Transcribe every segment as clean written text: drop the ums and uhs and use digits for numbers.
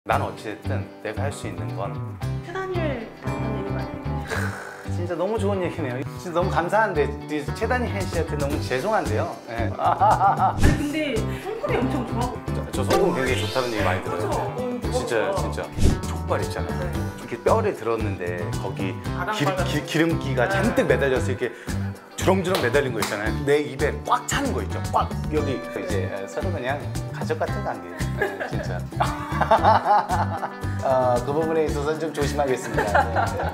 난 어찌됐든 내가 할 수 있는 건 최다니엘 하는 얘기 많이 진짜 너무 좋은 얘기네요. 진짜 너무 감사한데 최다니엘 씨한테 너무 죄송한데요. 네. 아니 근데 손톱이 엄청 좋아하고 저 소금 굉장히 좋다는 얘기 많이 들어요. 그렇죠. 진짜 족발 있잖아요. 네. 이렇게 뼈를 들었는데 거기 바닥바닥. 기름기가 네. 잔뜩 매달려서 이렇게 주렁주렁 매달린 거 있잖아요. 내 입에 꽉 차는 거 있죠. 꽉 여기 이제 서로 그냥 가족 같은 관계. 네, 진짜. 그 부분에 있어서는 좀 조심하겠습니다. 네.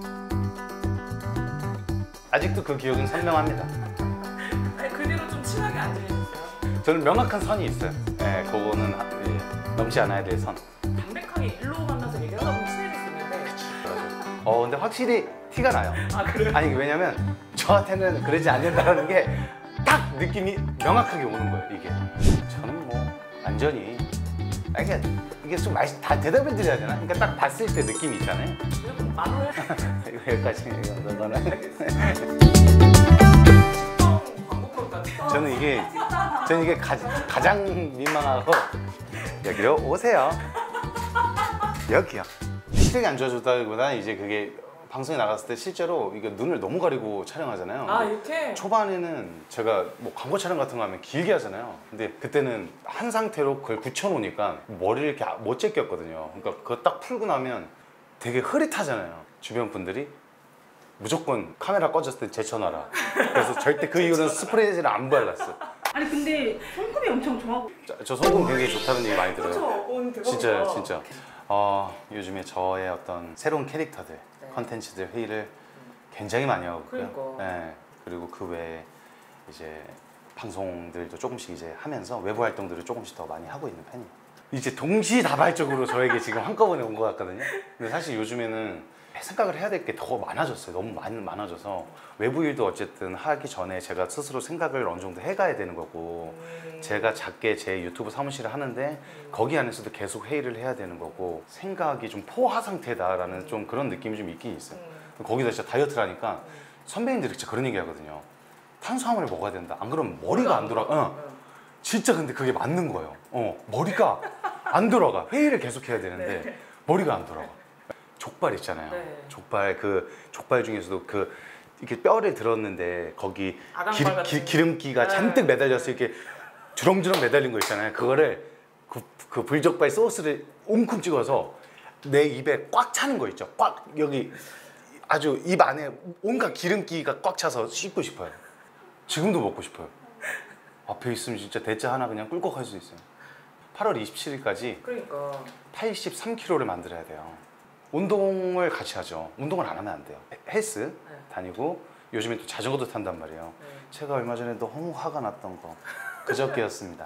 아직도 그 기억은 선명합니다. 아니 그대로 좀 친하게 안 지내셨어요? 저는 명확한 선이 있어요. 네, 그거는 넘지 않아야 될 선. 담백하게 일로 만나서 얘기하다 보면 친해질 수 있는데 근데 확실히 티가 나요. 아 그래요? 아니 왜냐면 저한테는 그러지 않는다는 게 딱 느낌이 명확하게 오는 거예요. 이게 저는 뭐 완전히 이게 좀 다 대답을 드려야 되나? 그러니까 딱 봤을 때 느낌이 있잖아요. 이거 말로 해? 이거 여기까지 이거는 광고 같아요. 저는 이게 가장 민망하고 여기로 오세요. 여기요. 시력이 안 좋아졌다기보다 이제 그게 방송에 나갔을 때 실제로 이게 눈을 너무 가리고 촬영하잖아요. 아 이렇게? 초반에는 제가 뭐 광고 촬영 같은 거 하면 길게 하잖아요. 근데 그때는 한 상태로 그걸 굳혀놓으니까 머리를 이렇게 못 제꼈거든요. 그러니까 그거 딱 풀고 나면 되게 흐릿하잖아요. 주변 분들이 무조건 카메라 꺼졌을 때 제쳐놔라. 그래서 절대 그 이후로는 스프레이를 안 발랐어. 아니 근데 손톱이 엄청 좋아하고 저 소금 굉장히 좋다는 얘기 많이 들어요. 그렇죠? 진짜. 요즘에 저의 어떤 새로운 캐릭터들, 컨텐츠들 회의를 굉장히 많이 하고 있고요. 그러니까. 네, 그리고 그 외에 이제 방송들도 조금씩 이제 하면서 외부 활동들을 조금씩 더 많이 하고 있는 편이에요. 이제 동시다발적으로 저에게 지금 한꺼번에 온 것 같거든요. 근데 사실 요즘에는 생각을 해야 될 게 더 많아졌어요. 너무 많아져서 외부 일도 어쨌든 하기 전에 제가 스스로 생각을 어느 정도 해가야 되는 거고 제가 작게 제 유튜브 사무실을 하는데 거기 안에서도 계속 회의를 해야 되는 거고 생각이 좀 포화 상태다라는 좀 그런 느낌이 좀 있긴 있어요. 거기다 진짜 다이어트를 하니까 선배님들이 진짜 그런 얘기 하거든요. 탄수화물을 먹어야 된다. 안 그러면 머리가 안 돌아가. 진짜 근데 그게 맞는 거예요. 머리가 안 돌아가. 회의를 계속 해야 되는데 머리가 안 돌아가. 족발 있잖아요. 네. 족발 중에서도 이렇게 뼈를 들었는데 거기 아당발 기름기가 네. 잔뜩 매달려서 이렇게 주렁주렁 매달린 거 있잖아요. 그거를 그 불족발 소스를 웅큼 찍어서 내 입에 꽉 차는 거 있죠. 꽉 여기 아주 입 안에 온갖 기름기가 꽉 차서 씹고 싶어요. 지금도 먹고 싶어요. 앞에 있으면 진짜 대짜 하나 그냥 꿀꺽 할 수 있어요. 8월 27일까지 그러니까 83kg를 만들어야 돼요. 운동을 같이 하죠. 운동을 안 하면 안 돼요. 헬스 다니고 요즘에 또 자전거도 탄단 말이에요. 제가 얼마 전에 너무 화가 났던 거 그저께였습니다.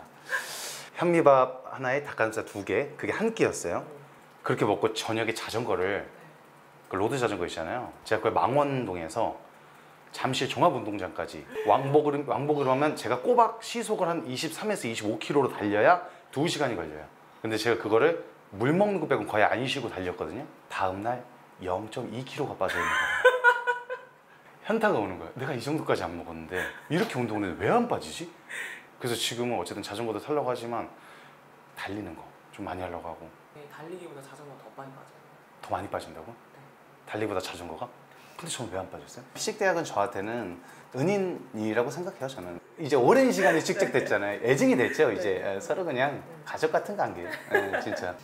현미밥 하나에 닭가슴살 2개, 그게 한 끼였어요. 그렇게 먹고 저녁에 자전거를 그 로드 자전거 있잖아요. 제가 그걸 망원동에서 잠실 종합운동장까지 왕복으로 하면 제가 꼬박 시속을 한 23에서 25km로 달려야 2시간이 걸려요. 근데 제가 그거를 물 먹는 거 빼고 거의 안 쉬고 달렸거든요. 다음날 0.2kg가 빠져있는 거예요. 현타가 오는 거예요. 내가 이 정도까지 안 먹었는데 이렇게 운동을 했는데 왜 안 빠지지? 그래서 지금은 어쨌든 자전거도 타려고 하지만 달리는 거 좀 많이 하려고 하고. 달리기보다 자전거 더 많이 맞아요. 더 많이 빠진다고? 달리기보다 자전거가? 근데 저는 왜 안 빠졌어요? 피식대학은 저한테는 은인이라고 생각해요. 저는 이제 오랜 시간이 축적됐잖아요. 애증이 됐죠. 이제 서로 그냥 가족 같은 관계. 진짜.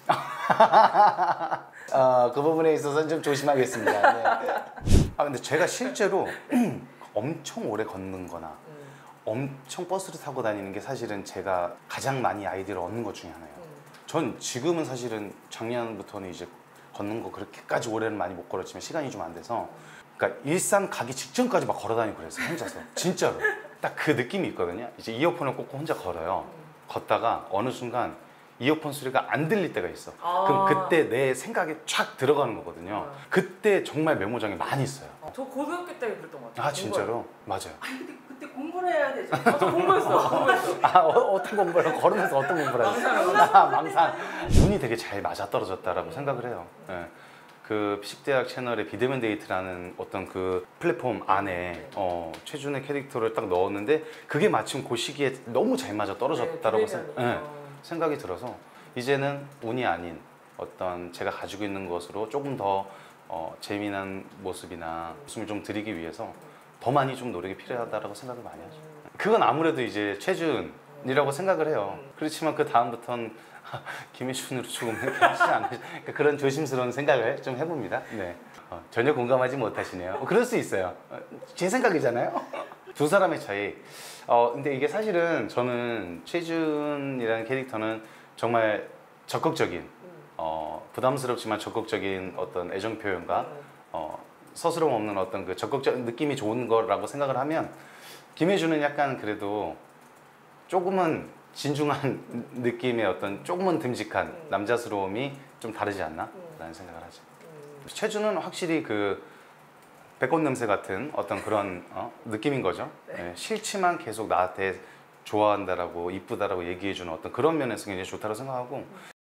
그 부분에 있어서는 좀 조심하겠습니다. 네. 근데 제가 실제로 엄청 오래 걷는 거나 엄청 버스를 타고 다니는 게 사실은 제가 가장 많이 아이디어를 얻는 것 중에 하나예요. 전 지금은 사실은 작년부터는 이제 걷는 거 그렇게까지 오래는 많이 못 걸었지만 시간이 좀 안 돼서 그러니까 일산 가기 직전까지 막 걸어 다니고 그랬어요. 혼자서. 진짜로. 딱 그 느낌이 있거든요. 이제 이어폰을 꽂고 혼자 걸어요. 걷다가 어느 순간 이어폰 소리가 안 들릴 때가 있어. 그럼 그때 내 생각이 촥 들어가는 거거든요. 그때 정말 메모장에 많이 있어요. 저 고등학교 때 그랬던 것 같아요. 아 진짜로? 맞아요. 아니 근데 그때 공부를 해야 되지. 저 공부했어. 어떤 공부를 걸으면서 어떤 공부를 하셨어요? 망상. 눈이 되게 잘 맞아 떨어졌다라고 생각을 해요. 네. 그 피식대학 채널의 비대면 데이트라는 어떤 그 플랫폼 안에 최준의 캐릭터를 딱 넣었는데 그게 마침 그 시기에 너무 잘 맞아 떨어졌다라고 생각이 들어서 이제는 운이 아닌 어떤 제가 가지고 있는 것으로 조금 더 재미난 모습이나 웃음을 좀 드리기 위해서 더 많이 좀 노력이 필요하다고 생각을 많이 하죠. 그건 아무래도 이제 최준이라고 생각을 해요. 그렇지만 그 다음부터는 김혜준으로 조금 하지 않으 그러니까 그런 조심스러운 생각을 좀 해봅니다. 네. 전혀 공감하지 못하시네요. 그럴 수 있어요. 제 생각이잖아요. 두 사람의 차이. 근데 이게 사실은 저는 최준이라는 캐릭터는 정말 적극적인, 부담스럽지만 적극적인 어떤 애정 표현과 서스럼 없는 어떤 그 적극적 느낌이 좋은 거라고 생각을 하면, 김혜준은 약간 그래도 조금은 진중한 느낌의 어떤 조금은 듬직한 남자스러움이 좀 다르지 않나? 라는 생각을 하죠. 최준은 확실히 그 배꽃 냄새 같은 어떤 그런 느낌인 거죠. 네, 싫지만 계속 나한테 좋아한다라고 이쁘다라고 얘기해주는 어떤 그런 면에서 굉장히 좋다고 생각하고,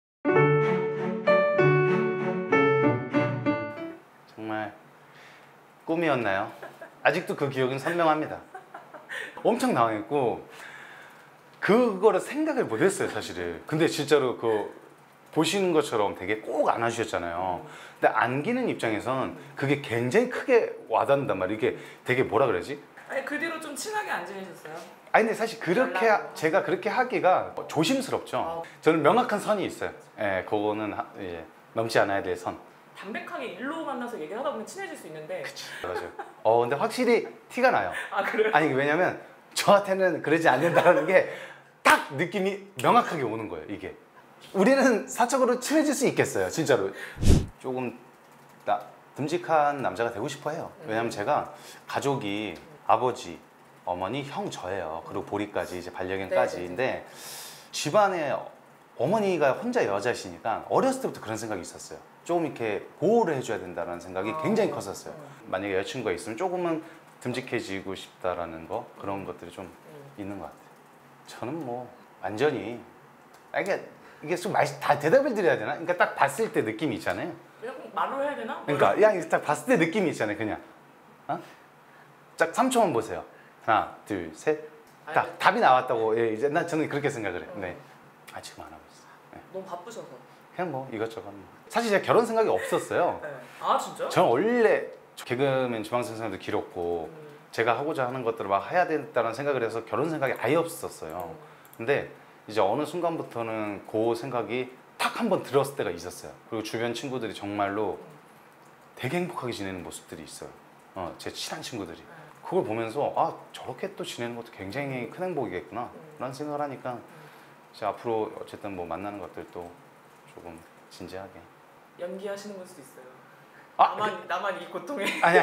정말 꿈이었나요? 아직도 그 기억은 선명합니다. 엄청 당황했고 그거를 생각을 못했어요 사실은. 근데 진짜로 그 보시는 것처럼 되게 꼭 안아주셨잖아요. 근데 안기는 입장에선 그게 굉장히 크게 와닿는단 말이에요. 이게 되게 뭐라 그러지? 아니 그 뒤로 좀 친하게 안 지내셨어요? 아니 근데 사실 그렇게 제가 그렇게 하기가 조심스럽죠. 저는 명확한 선이 있어요. 예, 그거는 예, 넘지 않아야 될 선. 담백하게 일로 만나서 얘기하다 보면 친해질 수 있는데. 그치, 맞아요. 근데 확실히 티가 나요. 아 그래요? 아니 왜냐면 저한테는 그러지 않는다는 게 딱 느낌이 명확하게 오는 거예요. 이게 우리는 사적으로 친해질 수 있겠어요 진짜로. 조금 듬직한 남자가 되고 싶어 해요. 왜냐면 제가 가족이 아버지, 어머니, 형, 저예요. 그리고 보리까지 이제 반려견까지인데 집안에 어머니가 혼자 여자시니까 어렸을 때부터 그런 생각이 있었어요. 조금 이렇게 보호를 해줘야 된다는 생각이 굉장히 컸었어요. 만약에 여자친구가 있으면 조금은 듬직해지고 싶다라는 거, 그런 것들이 좀 있는 것 같아요. 저는 뭐 완전히 이게 좀 다 대답을 드려야 되나? 그러니까 딱 봤을 때 느낌이 있잖아요. 그냥 말로 해야 되나? 그러니까 그냥 딱 봤을 때 느낌이 있잖아요. 그냥 딱 3초만 보세요. 하나, 둘, 셋. 딱 답이 나왔다고. 예, 이제 저는 그렇게 생각을 해요. 네. 지금 안 하고 있어요. 네. 너무 바쁘셔서. 그냥 뭐 이것저것. 사실 제가 결혼 생각이 없었어요. 네. 아 진짜? 저는 원래 개그맨 지방생 생활도 길었고 제가 하고자 하는 것들을 막 해야 된다는 생각을 해서 결혼 생각이 아예 없었어요. 근데 이제 어느 순간부터는 그 생각이 딱 한 번 들었을 때가 있었어요. 그리고 주변 친구들이 정말로 되게 행복하게 지내는 모습들이 있어요. 제 친한 친구들이. 그걸 보면서 저렇게 또 지내는 것도 굉장히 큰 행복이겠구나 라는 생각을 하니까 이제 앞으로 어쨌든 뭐 만나는 것들도 조금 진지하게. 연기하시는 걸 수도 있어요. 아, 나만 이 고통에. 아니.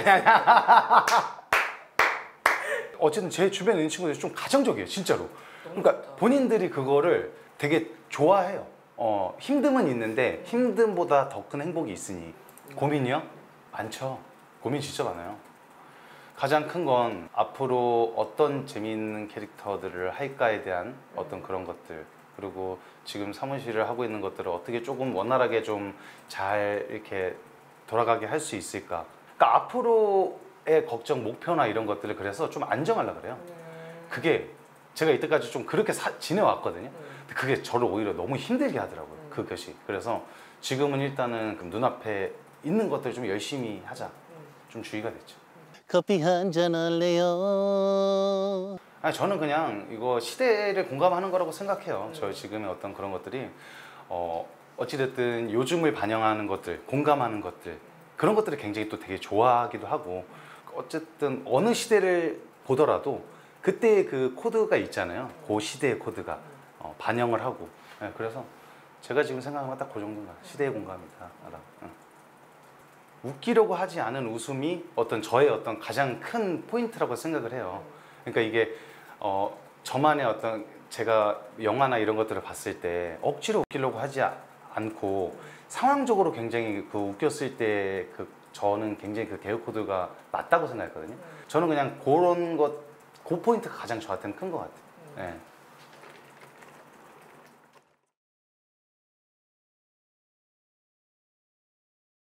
어쨌든 제 주변에 있는 친구들이 좀 가정적이에요, 진짜로. 그러니까 좋다. 본인들이 그거를 되게 좋아해요. 힘듦은 있는데 힘듦보다 더 큰 행복이 있으니. 고민이요? 많죠. 고민 진짜 많아요. 가장 큰 건 앞으로 어떤 재미있는 캐릭터들을 할까에 대한 어떤 그런 것들, 그리고 지금 사무실을 하고 있는 것들을 어떻게 조금 원활하게 좀 잘 이렇게 돌아가게 할 수 있을까. 그러니까 앞으로의 걱정, 목표나 이런 것들을 그래서 좀 안정하려고 그래요. 그게 제가 이때까지 좀 그렇게 지내왔거든요. 근데 그게 저를 오히려 너무 힘들게 하더라고요. 그것이. 그래서 지금은 일단은 눈앞에 있는 것들 좀 열심히 하자. 좀 주의가 됐죠. 커피 한잔 할래요? 저는 그냥 이거 시대를 공감하는 거라고 생각해요. 저 지금의 어떤 그런 것들이 어찌됐든 요즘을 반영하는 것들, 공감하는 것들, 그런 것들을 굉장히 또 되게 좋아하기도 하고, 어쨌든 어느 시대를 보더라도 그때의 그 코드가 있잖아요. 그 시대의 코드가 반영을 하고. 그래서 제가 지금 생각하는 건 딱 그 정도인 것 같아요. 시대의 공감이다. 웃기려고 하지 않은 웃음이 어떤 저의 어떤 가장 큰 포인트라고 생각을 해요. 그러니까 이게 저만의 어떤 제가 영화나 이런 것들을 봤을 때 억지로 웃기려고 하지 않고 상황적으로 굉장히 그 웃겼을 때 저는 굉장히 그 개그 코드가 맞다고 생각했거든요. 저는 그냥 그런 그 포인트가 가장 저한테는 큰 것 같아요. 네.